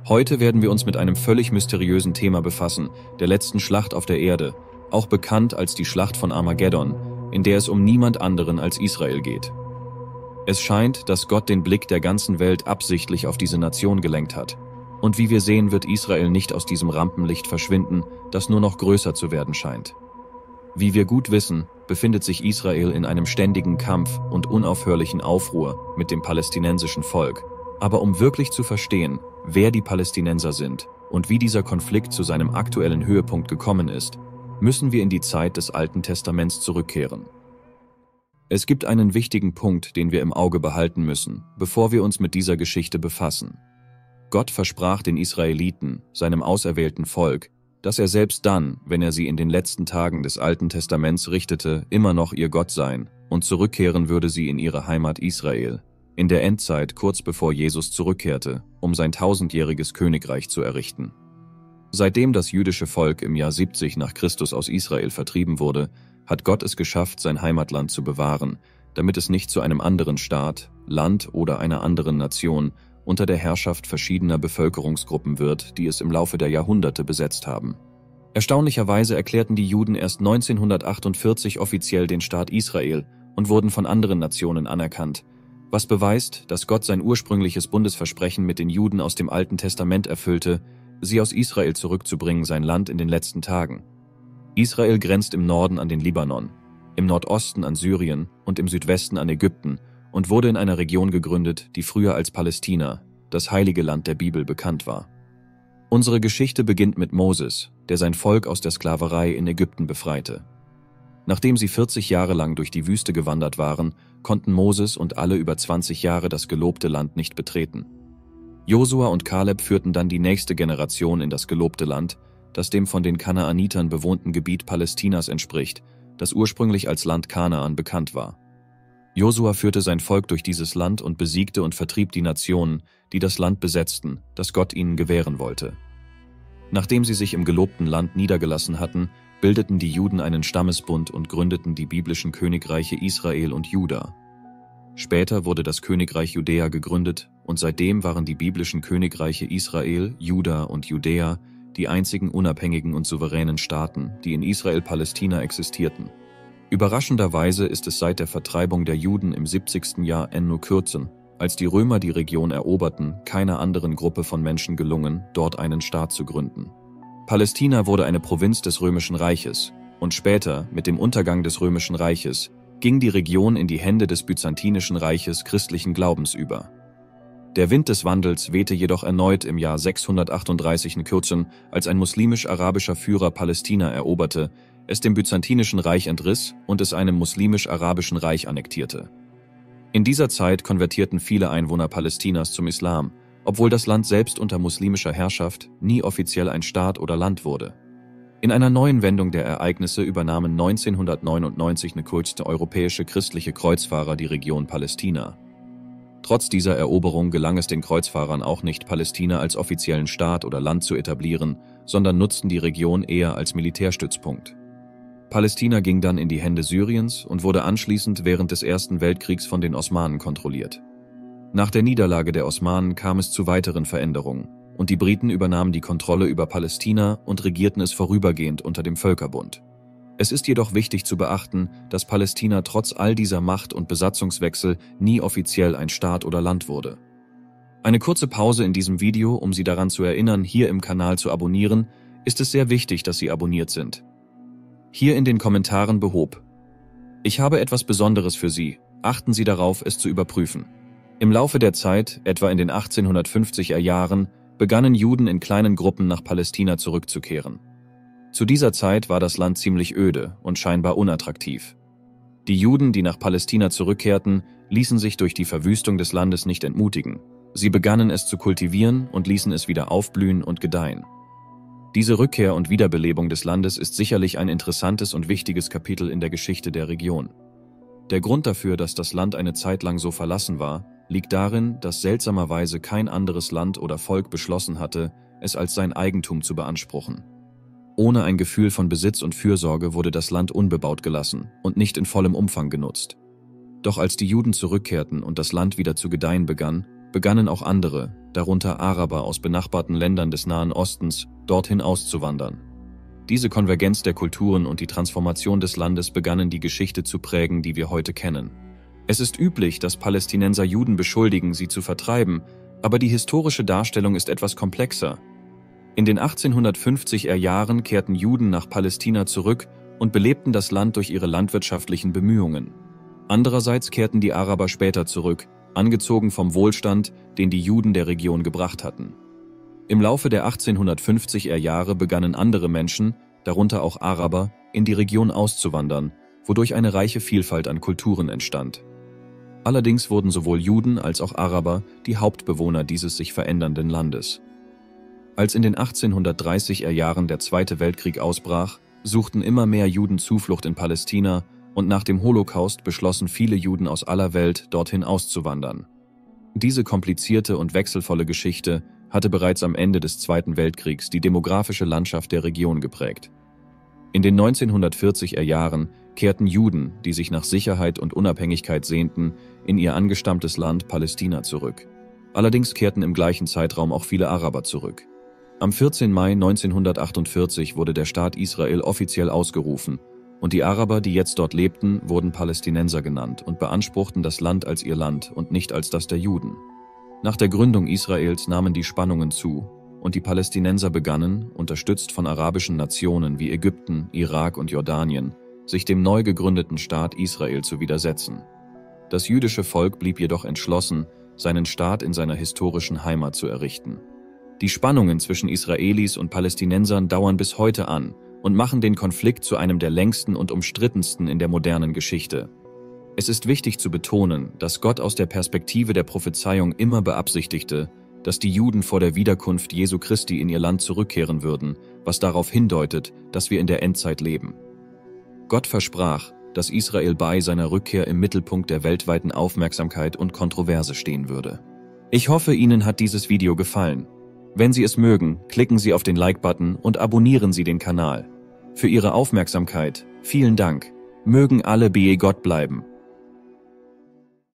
Heute werden wir uns mit einem völlig mysteriösen Thema befassen, der letzten Schlacht auf der Erde, auch bekannt als die Schlacht von Armageddon, in der es um niemand anderen als Israel geht. Es scheint, dass Gott den Blick der ganzen Welt absichtlich auf diese Nation gelenkt hat. Und wie wir sehen, wird Israel nicht aus diesem Rampenlicht verschwinden, das nur noch größer zu werden scheint. Wie wir gut wissen, befindet sich Israel in einem ständigen Kampf und unaufhörlichen Aufruhr mit dem palästinensischen Volk. Aber um wirklich zu verstehen, wer die Palästinenser sind und wie dieser Konflikt zu seinem aktuellen Höhepunkt gekommen ist, müssen wir in die Zeit des Alten Testaments zurückkehren. Es gibt einen wichtigen Punkt, den wir im Auge behalten müssen, bevor wir uns mit dieser Geschichte befassen. Gott versprach den Israeliten, seinem auserwählten Volk, dass er selbst dann, wenn er sie in den letzten Tagen des Alten Testaments richtete, immer noch ihr Gott sein und zurückkehren würde sie in ihre Heimat Israel, in der Endzeit kurz bevor Jesus zurückkehrte, um sein 1000-jähriges Königreich zu errichten. Seitdem das jüdische Volk im Jahr 70 nach Christus aus Israel vertrieben wurde, hat Gott es geschafft, sein Heimatland zu bewahren, damit es nicht zu einem anderen Staat, Land oder einer anderen Nation unter der Herrschaft verschiedener Bevölkerungsgruppen wird, die es im Laufe der Jahrhunderte besetzt haben. Erstaunlicherweise erklärten die Juden erst 1948 offiziell den Staat Israel und wurden von anderen Nationen anerkannt, was beweist, dass Gott sein ursprüngliches Bundesversprechen mit den Juden aus dem Alten Testament erfüllte, sie aus Israel zurückzubringen, sein Land in den letzten Tagen. Israel grenzt im Norden an den Libanon, im Nordosten an Syrien und im Südwesten an Ägypten und wurde in einer Region gegründet, die früher als Palästina, das heilige Land der Bibel, bekannt war. Unsere Geschichte beginnt mit Moses, der sein Volk aus der Sklaverei in Ägypten befreite. Nachdem sie 40 Jahre lang durch die Wüste gewandert waren, konnten Moses und alle über 20 Jahre das gelobte Land nicht betreten. Josua und Kaleb führten dann die nächste Generation in das gelobte Land, das dem von den Kanaanitern bewohnten Gebiet Palästinas entspricht, das ursprünglich als Land Kanaan bekannt war. Josua führte sein Volk durch dieses Land und besiegte und vertrieb die Nationen, die das Land besetzten, das Gott ihnen gewähren wollte. Nachdem sie sich im gelobten Land niedergelassen hatten, bildeten die Juden einen Stammesbund und gründeten die biblischen Königreiche Israel und Juda. Später wurde das Königreich Judäa gegründet und seitdem waren die biblischen Königreiche Israel, Juda und Judäa die einzigen unabhängigen und souveränen Staaten, die in Israel-Palästina existierten. Überraschenderweise ist es seit der Vertreibung der Juden im 70. Jahr n. Kürzen, als die Römer die Region eroberten, keiner anderen Gruppe von Menschen gelungen, dort einen Staat zu gründen. Palästina wurde eine Provinz des Römischen Reiches und später, mit dem Untergang des Römischen Reiches, ging die Region in die Hände des Byzantinischen Reiches christlichen Glaubens über. Der Wind des Wandels wehte jedoch erneut im Jahr 638 in Kürzen, als ein muslimisch-arabischer Führer Palästina eroberte, es dem Byzantinischen Reich entriss und es einem muslimisch-arabischen Reich annektierte. In dieser Zeit konvertierten viele Einwohner Palästinas zum Islam, obwohl das Land selbst unter muslimischer Herrschaft nie offiziell ein Staat oder Land wurde. In einer neuen Wendung der Ereignisse übernahmen 1999 der europäische christliche Kreuzfahrer die Region Palästina. Trotz dieser Eroberung gelang es den Kreuzfahrern auch nicht, Palästina als offiziellen Staat oder Land zu etablieren, sondern nutzten die Region eher als Militärstützpunkt. Palästina ging dann in die Hände Syriens und wurde anschließend während des Ersten Weltkriegs von den Osmanen kontrolliert. Nach der Niederlage der Osmanen kam es zu weiteren Veränderungen und die Briten übernahmen die Kontrolle über Palästina und regierten es vorübergehend unter dem Völkerbund. Es ist jedoch wichtig zu beachten, dass Palästina trotz all dieser Macht- und Besatzungswechsel nie offiziell ein Staat oder Land wurde. Eine kurze Pause in diesem Video, um Sie daran zu erinnern, hier im Kanal zu abonnieren, ist es sehr wichtig, dass Sie abonniert sind. Hier in den Kommentaren behob: Ich habe etwas Besonderes für Sie, achten Sie darauf, es zu überprüfen. Im Laufe der Zeit, etwa in den 1850er Jahren, begannen Juden in kleinen Gruppen nach Palästina zurückzukehren. Zu dieser Zeit war das Land ziemlich öde und scheinbar unattraktiv. Die Juden, die nach Palästina zurückkehrten, ließen sich durch die Verwüstung des Landes nicht entmutigen. Sie begannen es zu kultivieren und ließen es wieder aufblühen und gedeihen. Diese Rückkehr und Wiederbelebung des Landes ist sicherlich ein interessantes und wichtiges Kapitel in der Geschichte der Region. Der Grund dafür, dass das Land eine Zeit lang so verlassen war, liegt darin, dass seltsamerweise kein anderes Land oder Volk beschlossen hatte, es als sein Eigentum zu beanspruchen. Ohne ein Gefühl von Besitz und Fürsorge wurde das Land unbebaut gelassen und nicht in vollem Umfang genutzt. Doch als die Juden zurückkehrten und das Land wieder zu gedeihen begann, begannen auch andere, darunter Araber aus benachbarten Ländern des Nahen Ostens, dorthin auszuwandern. Diese Konvergenz der Kulturen und die Transformation des Landes begannen die Geschichte zu prägen, die wir heute kennen. Es ist üblich, dass Palästinenser Juden beschuldigen, sie zu vertreiben, aber die historische Darstellung ist etwas komplexer. In den 1850er Jahren kehrten Juden nach Palästina zurück und belebten das Land durch ihre landwirtschaftlichen Bemühungen. Andererseits kehrten die Araber später zurück, angezogen vom Wohlstand, den die Juden der Region gebracht hatten. Im Laufe der 1850er Jahre begannen andere Menschen, darunter auch Araber, in die Region auszuwandern, wodurch eine reiche Vielfalt an Kulturen entstand. Allerdings wurden sowohl Juden als auch Araber die Hauptbewohner dieses sich verändernden Landes. Als in den 1830er Jahren der Zweite Weltkrieg ausbrach, suchten immer mehr Juden Zuflucht in Palästina und nach dem Holocaust beschlossen viele Juden aus aller Welt, dorthin auszuwandern. Diese komplizierte und wechselvolle Geschichte hatte bereits am Ende des Zweiten Weltkriegs die demografische Landschaft der Region geprägt. In den 1940er Jahren kehrten Juden, die sich nach Sicherheit und Unabhängigkeit sehnten, in ihr angestammtes Land Palästina zurück. Allerdings kehrten im gleichen Zeitraum auch viele Araber zurück. Am 14. Mai 1948 wurde der Staat Israel offiziell ausgerufen und die Araber, die jetzt dort lebten, wurden Palästinenser genannt und beanspruchten das Land als ihr Land und nicht als das der Juden. Nach der Gründung Israels nahmen die Spannungen zu und die Palästinenser begannen, unterstützt von arabischen Nationen wie Ägypten, Irak und Jordanien, sich dem neu gegründeten Staat Israel zu widersetzen. Das jüdische Volk blieb jedoch entschlossen, seinen Staat in seiner historischen Heimat zu errichten. Die Spannungen zwischen Israelis und Palästinensern dauern bis heute an und machen den Konflikt zu einem der längsten und umstrittensten in der modernen Geschichte. Es ist wichtig zu betonen, dass Gott aus der Perspektive der Prophezeiung immer beabsichtigte, dass die Juden vor der Wiederkunft Jesu Christi in ihr Land zurückkehren würden, was darauf hindeutet, dass wir in der Endzeit leben. Gott versprach, dass Israel bei seiner Rückkehr im Mittelpunkt der weltweiten Aufmerksamkeit und Kontroverse stehen würde. Ich hoffe, Ihnen hat dieses Video gefallen. Wenn Sie es mögen, klicken Sie auf den Like-Button und abonnieren Sie den Kanal. Für Ihre Aufmerksamkeit, vielen Dank. Mögen alle bei Gott bleiben.